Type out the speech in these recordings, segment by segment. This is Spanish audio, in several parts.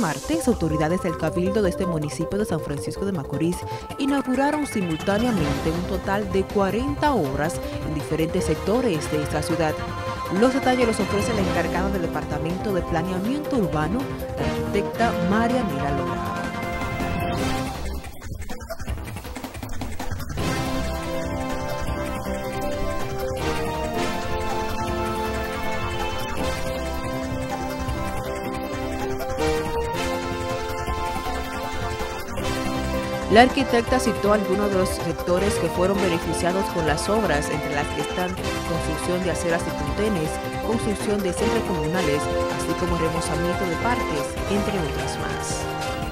martes, autoridades del Cabildo de este municipio de San Francisco de Macorís inauguraron simultáneamente un total de 40 obras en diferentes sectores de esta ciudad. Los detalles los ofrece la encargada del Departamento de Planeamiento Urbano, la arquitecta María Miralora. La arquitecta citó algunos de los sectores que fueron beneficiados con las obras, entre las que están construcción de aceras y contenes, construcción de centros comunales, así como remozamiento de parques, entre otras más.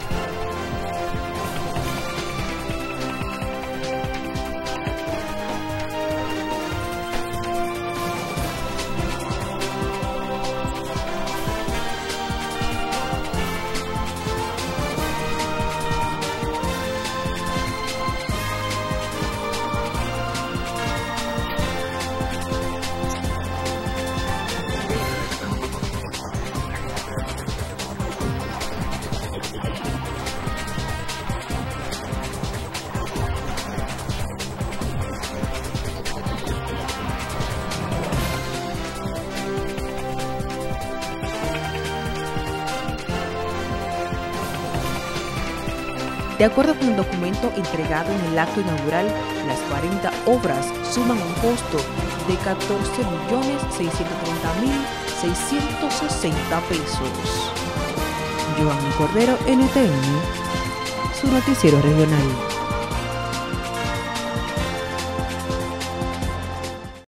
De acuerdo con el documento entregado en el acto inaugural, las 40 obras suman un costo de 14.630.660 pesos. Joanny Cordero, NTN, su noticiero regional.